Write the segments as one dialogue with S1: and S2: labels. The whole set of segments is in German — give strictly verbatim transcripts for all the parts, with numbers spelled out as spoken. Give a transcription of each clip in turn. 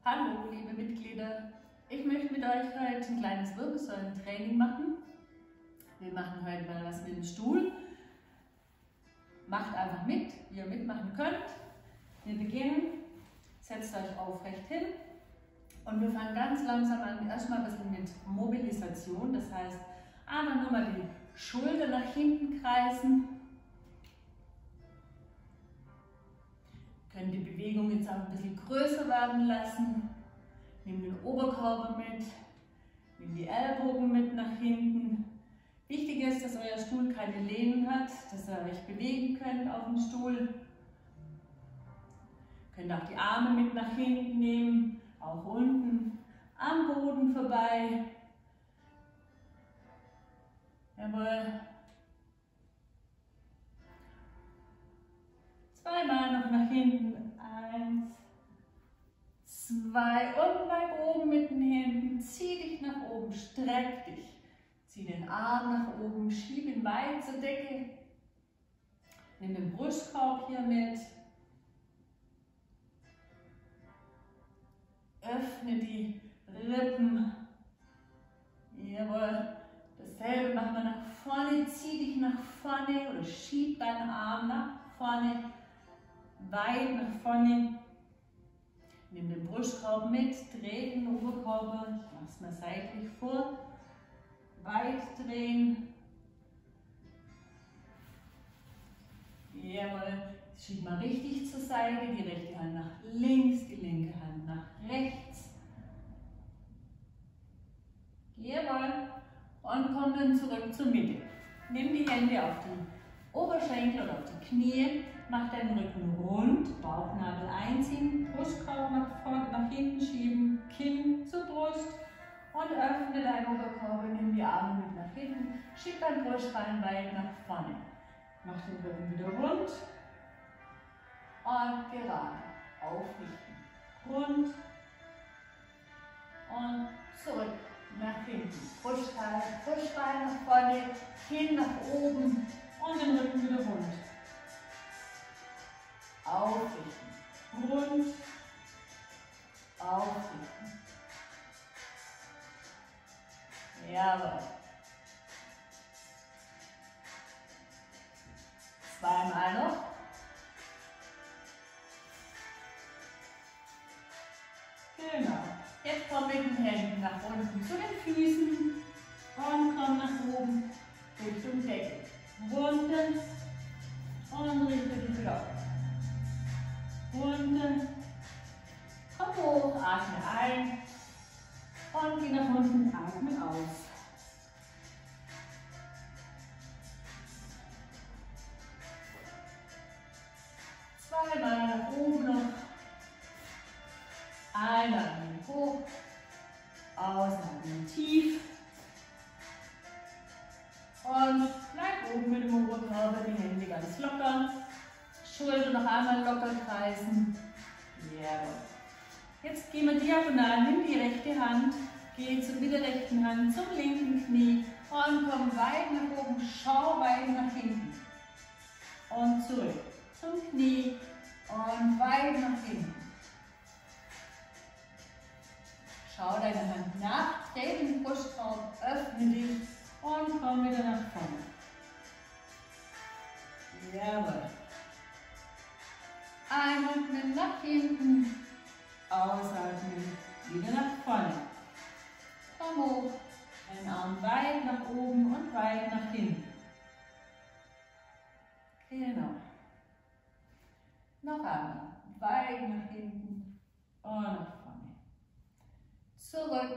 S1: Hallo liebe Mitglieder, ich möchte mit euch heute ein kleines Wirbelsäulentraining machen. Wir machen heute mal was mit dem Stuhl. Macht einfach mit, wie ihr mitmachen könnt. Wir beginnen, setzt euch aufrecht hin und wir fangen ganz langsam an, erstmal ein bisschen mit Mobilisation, das heißt einfach nur mal die Schulter nach hinten kreisen. Können die Bewegung jetzt auch ein bisschen größer werden lassen. Nehmt den Oberkörper mit, nehmt die Ellbogen mit nach hinten. Wichtig ist, dass euer Stuhl keine Lehnen hat, dass ihr euch bewegen könnt auf dem Stuhl. Könnt auch die Arme mit nach hinten nehmen, auch unten am Boden vorbei. Jawohl. Zweimal noch nach hinten. Eins, zwei und bleib oben mit den Händen. Zieh dich nach oben, streck dich. Zieh den Arm nach oben, schieb ihn weit zur Decke. Nimm den Brustkorb hier mit. Öffne die Rippen. Jawohl. Dasselbe machen wir nach vorne. Zieh dich nach vorne oder schieb deinen Arm nach vorne. Weit nach vorne. Nimm den Brustkorb mit, dreh den Oberkörper. Ich mache es mal seitlich vor. Weit drehen. Jawohl. Schieb mal richtig zur Seite. Die rechte Hand nach links, die linke Hand nach rechts. Jawohl. Und komm dann zurück zur Mitte. Nimm die Hände auf die Oberschenkel oder auf die Knie. Mach deinen Rücken rund, Bauchnabel einziehen, Brustkorb nach vorne, nach hinten schieben, Kinn zur Brust und öffne deinen Oberkörper, nimm die Arme mit nach hinten, schieb dein Brustbein weit nach vorne. Mach den Rücken wieder rund und gerade aufrichten. Rund und zurück nach hinten. Brustbein, Brustbein nach vorne, Kinn nach oben und den Rücken wieder rund. Aufrichten, rund, aufrichten. Jawohl. Zweimal noch. Genau. Jetzt komm mit den Händen nach unten zu den Füßen und komm nach oben Richtung Decke. Runter und richte dich wieder auf. Runter, komm hoch, atme ein und geh nach unten, atme aus. Zweimal nach oben noch. Einatmen hoch, ausatmen tief und bleib oben mit dem Oberkörper, die Hände ganz locker. Schulter noch einmal locker kreisen. Jawohl. Jetzt gehen wir diagonal, nimm die rechte Hand, geh zu, mit der rechten Hand zum linken Knie und komm weit nach oben, schau weit nach hinten. Und zurück zum Knie und weit nach hinten. Schau deine Hand nach, dreh den Brustkorb, öffne dich und komm wieder nach vorne. Jawohl. Einatmen nach hinten, ausatmen, wieder nach vorne. Komm hoch, den Arm weit nach oben und weit nach hinten. Genau. Noch einmal, weit nach hinten und nach vorne. Zurück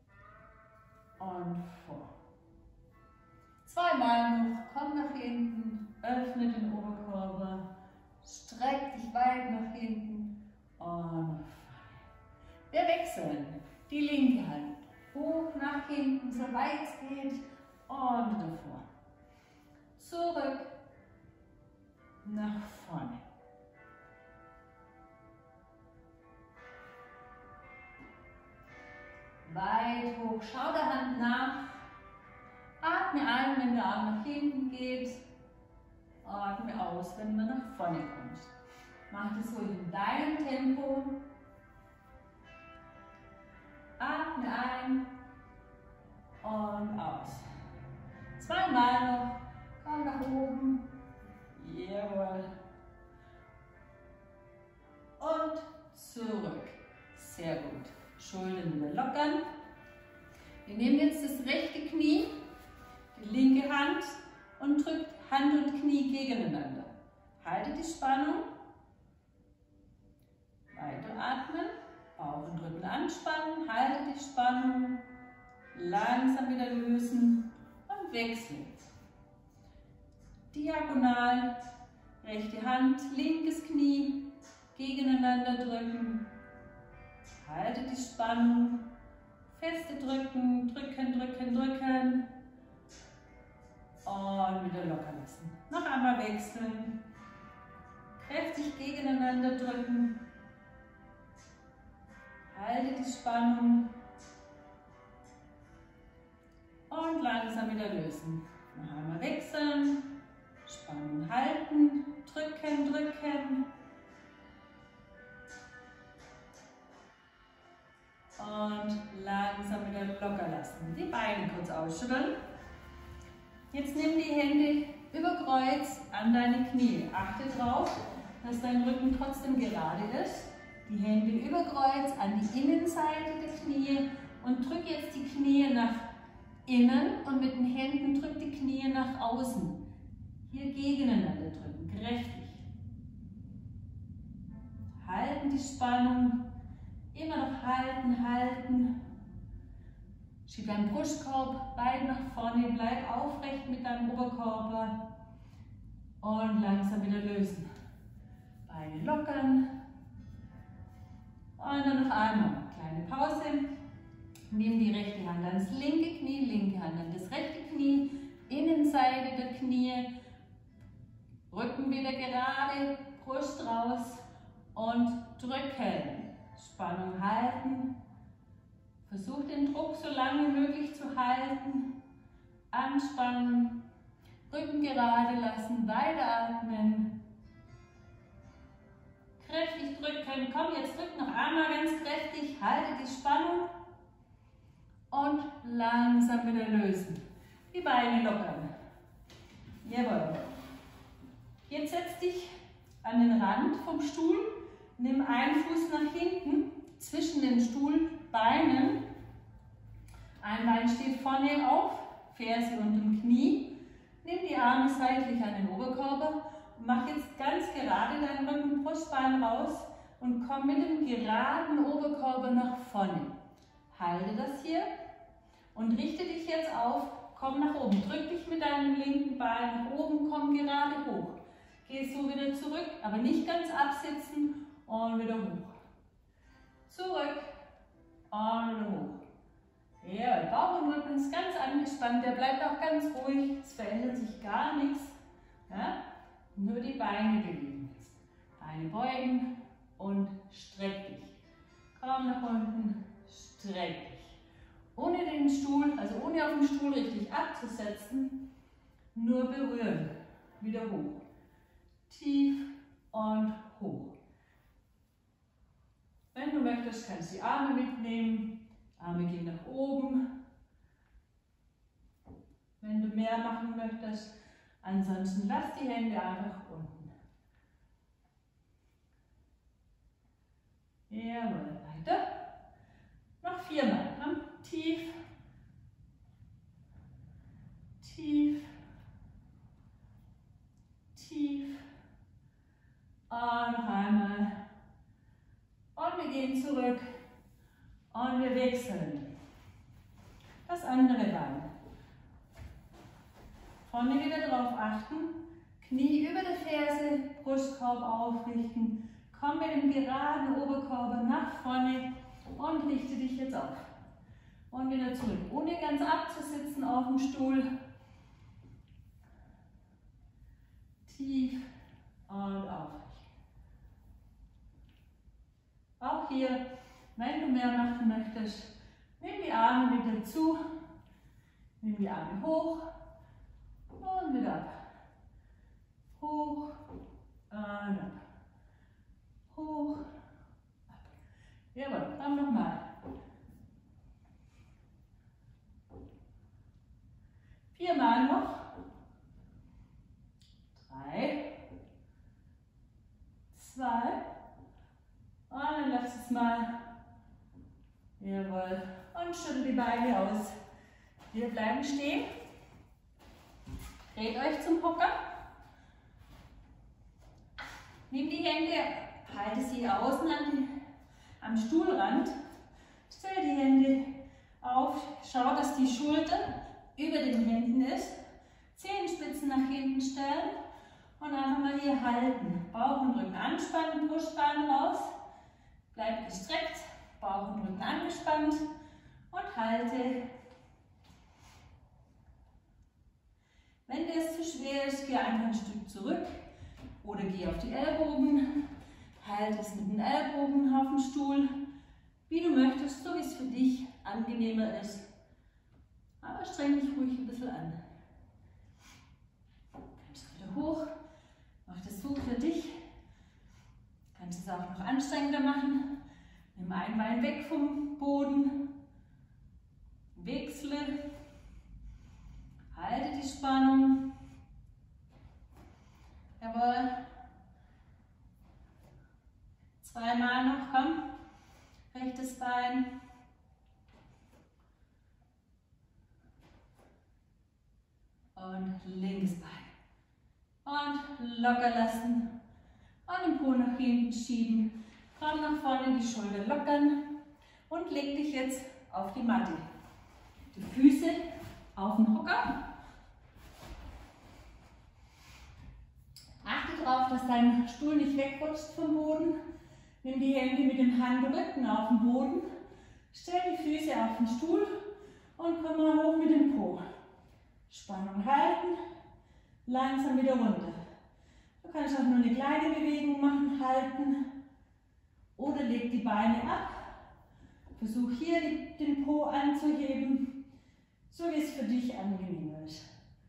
S1: und vor. Zweimal noch, komm nach hinten, öffne den Oberkörper. Streck dich weit nach hinten und nach vorne. Wir wechseln die linke Hand hoch nach hinten, so weit es geht und wieder vor. Zurück, nach vorne. Weit hoch, schau der Hand nach. Atme ein, wenn der Arm nach hinten geht. Atme aus, wenn man nach vorne kommt. Mach das so in deinem Tempo. zurück. Sehr gut. Schultern wieder lockern. Wir nehmen jetzt das rechte Knie, die linke Hand und drückt Hand und Knie gegeneinander. Haltet die Spannung. Weiteratmen. Bauch und Rücken anspannen. Haltet die Spannung. Langsam wieder lösen und wechseln. Diagonal. Rechte Hand, linkes Knie gegeneinander drücken. Haltet die Spannung. Feste drücken, drücken, drücken, drücken. Und wieder locker lassen. Noch einmal wechseln. Kräftig gegeneinander drücken. Haltet die Spannung. Und langsam wieder lösen. Noch einmal wechseln. Spannung halten. Drücken, drücken. Und langsam wieder locker lassen. Die Beine kurz ausschütteln. Jetzt nimm die Hände über Kreuz an deine Knie. Achte darauf, dass dein Rücken trotzdem gerade ist. Die Hände über Kreuz an die Innenseite der Knie und drück jetzt die Knie nach innen und mit den Händen drück die Knie nach außen. Hier gegeneinander drücken, kräftig. Halten die Spannung. Immer noch halten, halten. Schieb deinen Brustkorb weit nach vorne, bleib aufrecht mit deinem Oberkörper und langsam wieder lösen. Beine lockern und dann noch einmal. Kleine Pause. Nimm die rechte Hand ans linke Knie, linke Hand an das rechte Knie, Innenseite der Knie, Rücken wieder gerade, Brust raus und drücken. Spannung halten. Versuch den Druck so lange wie möglich zu halten. Anspannen. Rücken gerade lassen. Weiteratmen. Kräftig drücken. Komm, jetzt drück noch einmal ganz kräftig. Halte die Spannung. Und langsam wieder lösen. Die Beine lockern. Jawohl. Jetzt setz dich an den Rand vom Stuhl. Nimm einen Fuß nach hinten, zwischen den Stuhlbeinen. Ein Bein steht vorne auf, Ferse unterm Knie. Nimm die Arme seitlich an den Oberkörper und mach jetzt ganz gerade dein Rücken, Brustbein raus und komm mit dem geraden Oberkörper nach vorne. Halte das hier und richte dich jetzt auf, komm nach oben. Drück dich mit deinem linken Bein nach oben, komm gerade hoch. Geh so wieder zurück, aber nicht ganz absitzen. Und wieder hoch. Zurück. Und wieder hoch. Ja, Bauch und Rücken ist ganz angespannt. Der bleibt auch ganz ruhig. Es verändert sich gar nichts. Ja? Nur die Beine bewegen jetzt. Beine beugen und streck dich. Komm nach unten. Streck dich. Ohne den Stuhl, also ohne auf den Stuhl richtig abzusetzen, nur berühren. Wieder hoch. Tief und hoch. Wenn du möchtest, kannst du die Arme mitnehmen. Arme gehen nach oben. Wenn du mehr machen möchtest, ansonsten lass die Hände einfach unten. Jawohl, weiter. Noch viermal. Tief, tief, tief. Und noch einmal. Und wir gehen zurück und wir wechseln. Das andere Bein. Vorne wieder drauf achten. Knie über der Ferse, Brustkorb aufrichten. Komm mit dem geraden Oberkörper nach vorne und richte dich jetzt auf. Und wieder zurück. Ohne ganz abzusitzen auf dem Stuhl. Tief und aufrecht. Auch hier, wenn du mehr machen möchtest, nimm die Arme wieder zu, nimm die Arme hoch und wieder ab. Hoch und ab. Hoch, ab. Jawohl, komm nochmal. Viermal noch. Drei, zwei, und dann lass Mal. Jawohl. Und schüttel die Beine aus. Wir bleiben stehen. Dreht euch zum Hocker. Nehmt die Hände, halte sie außen an die, am Stuhlrand. Stell die Hände auf. Schau, dass die Schulter über den Händen ist. Zehenspitzen nach hinten stellen. Und einfach mal hier halten. Bauch und Rücken anspannen, Brustbein raus. Bleib gestreckt, Bauch und Rücken angespannt und halte. Wenn das zu schwer ist, geh einfach ein Stück zurück oder geh auf die Ellbogen. Halte es mit den Ellbogen auf dem Stuhl, wie du möchtest, so wie es für dich angenehmer ist. Aber streng dich ruhig ein bisschen an. Kannst wieder hoch. Mach das so für dich. Kannst es auch noch anstrengender machen. Nimm ein Bein weg vom Boden. Wechsle. Halte die Spannung. Jawohl. Zweimal noch, komm. Rechtes Bein. Und linkes Bein. Und locker lassen. Und den Po nach hinten schieben. Komm nach vorne, die Schulter lockern. Und leg dich jetzt auf die Matte. Die Füße auf den Hocker. Achte darauf, dass dein Stuhl nicht wegrutscht vom Boden. Nimm die Hände mit dem Handrücken auf den Boden. Stell die Füße auf den Stuhl und komm mal hoch mit dem Po. Spannung halten. Langsam wieder runter. Du kannst auch nur eine kleine Bewegung machen, halten. Oder leg die Beine ab. Versuch hier den Po anzuheben, so wie es für dich angenehmer ist.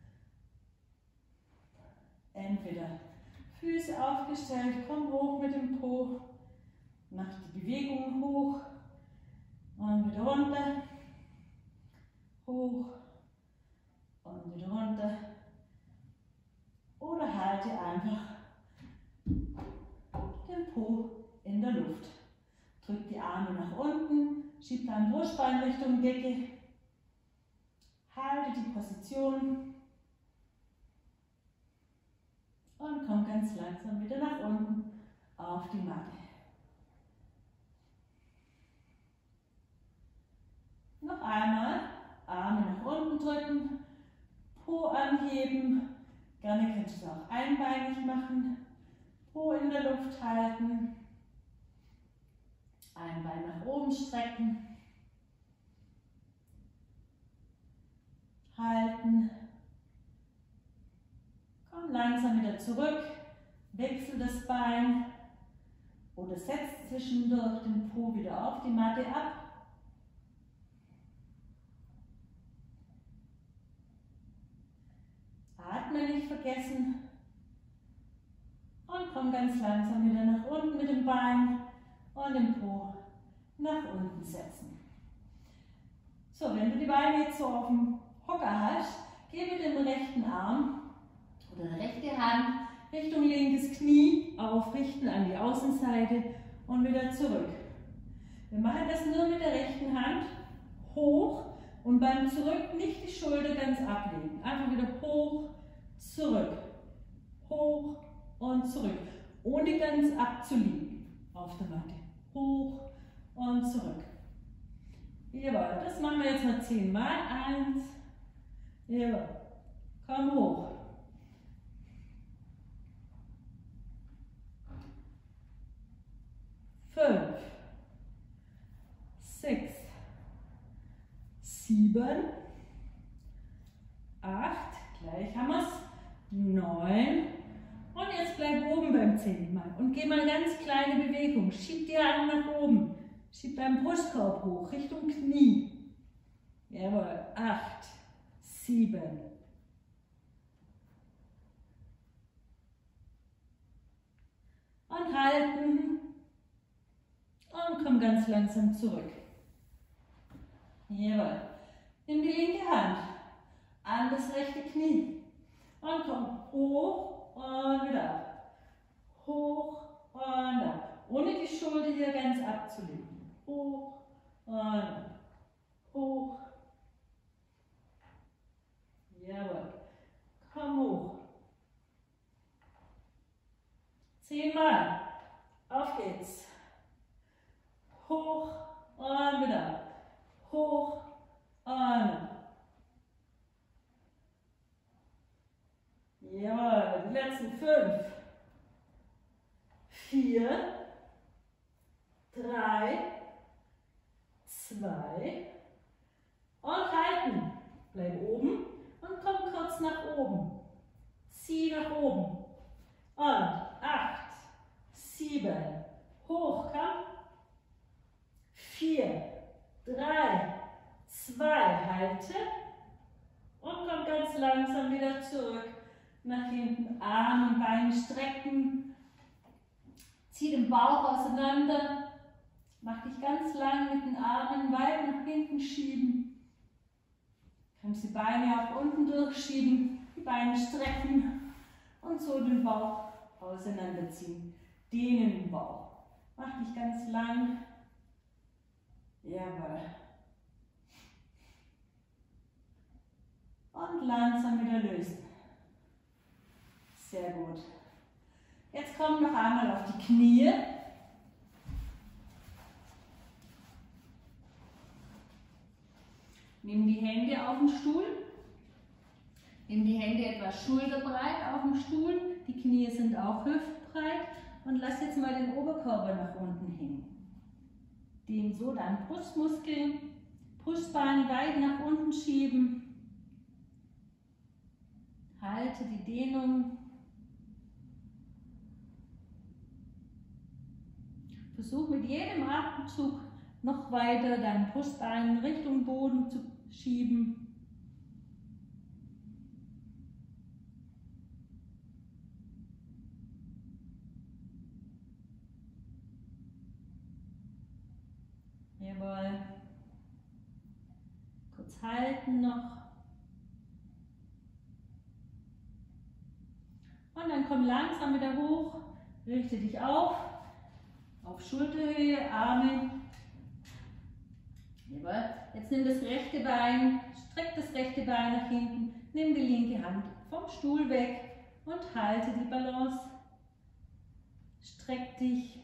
S1: Entweder Füße aufgestellt, komm hoch mit dem Po, mach die Bewegung hoch und wieder runter, hoch und wieder runter. Oder halte einfach den Po in der Luft. Drück die Arme nach unten, schieb dein Brustbein Richtung Decke. Halte die Position und komm ganz langsam wieder nach unten auf die Matte. Noch einmal Arme nach unten drücken, Po anheben. Gerne kannst du es auch einbeinig machen. Po in der Luft halten. Ein Bein nach oben strecken. Halten. Komm langsam wieder zurück. Wechsel das Bein. Oder setz zwischendurch den Po wieder auf die Matte ab. Atme nicht vergessen. Und komm ganz langsam wieder nach unten mit dem Bein und den Po nach unten setzen. So, wenn du die Beine jetzt so auf dem Hocker hast, geh mit dem rechten Arm oder rechte Hand Richtung linkes Knie aufrichten an die Außenseite und wieder zurück. Wir machen das nur mit der rechten Hand hoch und beim Zurück nicht die Schulter ganz ablegen. Einfach wieder hoch, zurück, hoch und zurück, ohne ganz abzuliegen auf der Matte. Hoch und zurück. Jawohl, das machen wir jetzt noch zehnmal. Eins, jawohl, komm hoch. Fünf, sechs, sieben, acht, gleich haben wir es, neun und jetzt bleib oben beim zehnten Mal und geh mal ganz kleine Bewegung. Schieb die Arme nach oben, schieb deinen Brustkorb hoch, Richtung Knie. Jawohl, acht, sieben, und halten. Und komm ganz langsam zurück. Jawohl. Nimm die linke Hand an das rechte Knie. Und komm hoch und wieder ab. Hoch und ab. ohne die Schulter hier ganz abzulegen. Hoch und hoch. Jawohl. Komm hoch. Zehnmal. Auf geht's. Hoch und wieder. Hoch und. Jawohl. Die letzten fünf. Vier. Drei. Zwei. Und halten. Bleib oben und komm kurz nach oben. Zieh nach oben. Und acht, sieben, hoch, komm. Vier, drei, zwei, halte. Und komm ganz langsam wieder zurück. Nach hinten, Arme und Beine strecken. Zieh den Bauch auseinander. Mach dich ganz lang mit den Armen weit nach hinten schieben. Kannst die Beine auch unten durchschieben, die Beine strecken und so den Bauch auseinanderziehen. Dehnen den Bauch. Mach dich ganz lang. Jawohl. Und langsam wieder lösen. Sehr gut. Jetzt komm noch einmal auf die Knie. Nimm die Hände auf den Stuhl. Nimm die Hände etwas schulterbreit auf dem Stuhl. Die Knie sind auch hüftbreit. Und lass jetzt mal den Oberkörper nach unten hängen. Dehn so deinen Brustmuskel. Brustbein weit nach unten schieben. Halte die Dehnung. Versuch mit jedem Atemzug noch weiter dein Brustbein Richtung Boden zu schieben. Jawohl. Kurz halten noch. Und dann komm langsam wieder hoch. Richte dich auf. Auf Schulterhöhe, Arme. Jawohl. Jetzt nimm das rechte Bein, streck das rechte Bein nach hinten, nimm die linke Hand vom Stuhl weg und halte die Balance. Streck dich.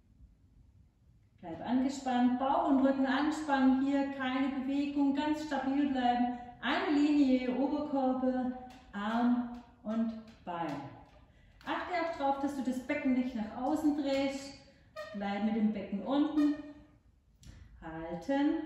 S1: Bleib angespannt, Bauch und Rücken anspannen, hier keine Bewegung, ganz stabil bleiben. Eine Linie, Oberkörper, Arm und Bein. Achte auch darauf, dass du das Becken nicht nach außen drehst. Bleib mit dem Becken unten. Halten.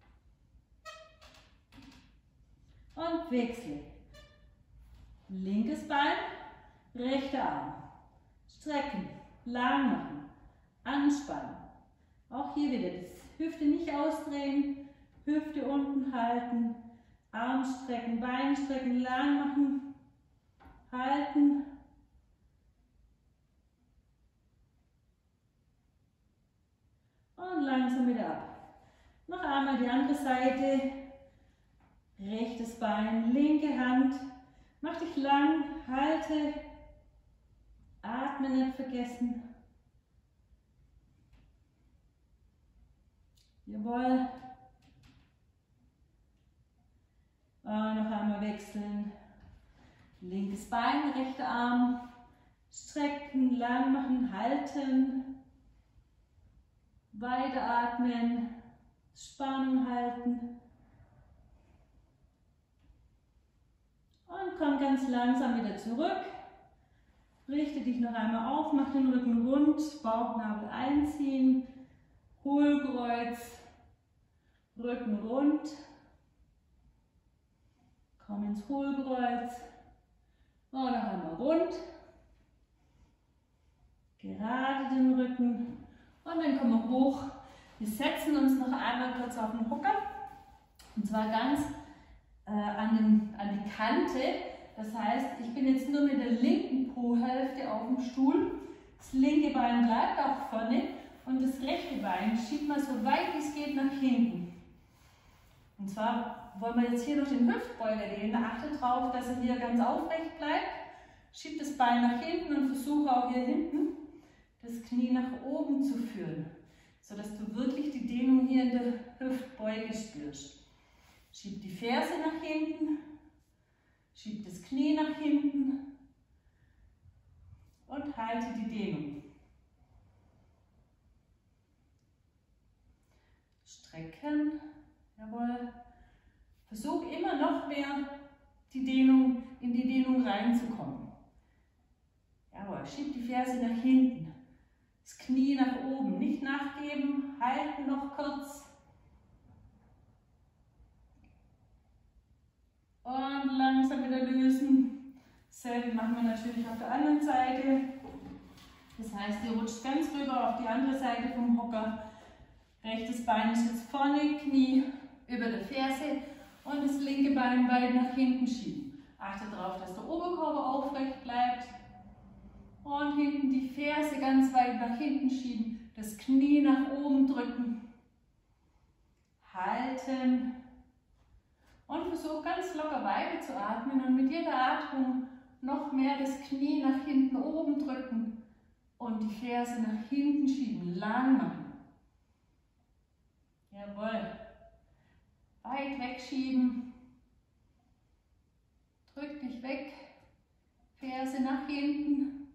S1: Und wechsle. Linkes Bein, rechter Arm. Strecken, lang machen, anspannen. Auch hier wieder das Hüfte nicht ausdrehen, Hüfte unten halten, Arm strecken, Bein strecken, lang machen, halten. Und langsam wieder ab. Noch einmal die andere Seite. Rechtes Bein, linke Hand. Mach dich lang, halte. Atmen nicht vergessen. Jawohl. Und noch einmal wechseln. Linkes Bein, rechter Arm. Strecken, lang machen, halten. Weiteratmen, Spannung halten und komm ganz langsam wieder zurück. Richte dich noch einmal auf, mach den Rücken rund, Bauchnabel einziehen, Hohlkreuz, Rücken rund, komm ins Hohlkreuz und noch einmal rund, gerade den Rücken. Und dann kommen wir hoch. Wir setzen uns noch einmal kurz auf den Hocker. Und zwar ganz äh, an, den, an die Kante. Das heißt, ich bin jetzt nur mit der linken Po-Hälfte auf dem Stuhl. Das linke Bein bleibt auch vorne. Und das rechte Bein schiebt man so weit wie es geht nach hinten. Und zwar wollen wir jetzt hier noch den Hüftbeuger dehnen. Achte darauf, dass er hier ganz aufrecht bleibt. Schiebt das Bein nach hinten und versuche auch hier hinten das Knie nach oben zu führen, sodass du wirklich die Dehnung hier in der Hüftbeuge spürst. Schieb die Ferse nach hinten, schieb das Knie nach hinten und halte die Dehnung. Strecken, jawohl. Versuch immer noch mehr die Dehnung, in die Dehnung reinzukommen. Jawohl, schieb die Ferse nach hinten, das Knie nach oben, nicht nachgeben, halten noch kurz. Und langsam wieder lösen. Dasselbe machen wir natürlich auf der anderen Seite. Das heißt, ihr rutscht ganz rüber auf die andere Seite vom Hocker. Rechtes Bein ist jetzt vorne, Knie über der Ferse und das linke Bein weit nach hinten schieben. Achte darauf, dass der Oberkörper aufrecht bleibt. Und hinten die Ferse ganz weit nach hinten schieben, das Knie nach oben drücken. Halten. Und versuch ganz locker weiter zu atmen und mit jeder Atmung noch mehr das Knie nach hinten oben drücken und die Ferse nach hinten schieben, lang machen. Jawohl. Weit wegschieben. Drück dich weg. Ferse nach hinten.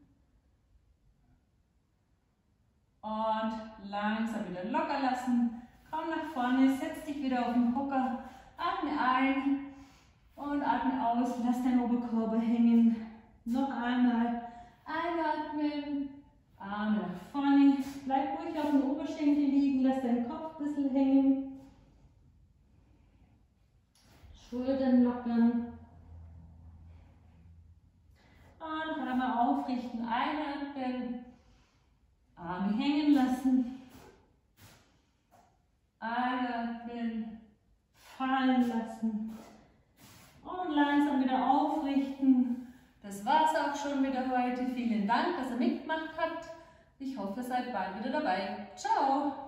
S1: Und langsam wieder locker lassen. Komm nach vorne, setz dich wieder auf den Hocker. Atme ein und atme aus. Lass deinen Oberkörper hängen. Noch einmal. Einatmen. Arme nach vorne. Bleib ruhig auf dem Oberschenkel liegen. Lass deinen Kopf ein bisschen hängen. Schultern lockern. Und noch einmal aufrichten. Einatmen. Arme hängen lassen. Einatmen. Fallen lassen. Und langsam wieder aufrichten. Das war's auch schon wieder heute. Vielen Dank, dass ihr mitgemacht habt. Ich hoffe, ihr seid bald wieder dabei. Ciao!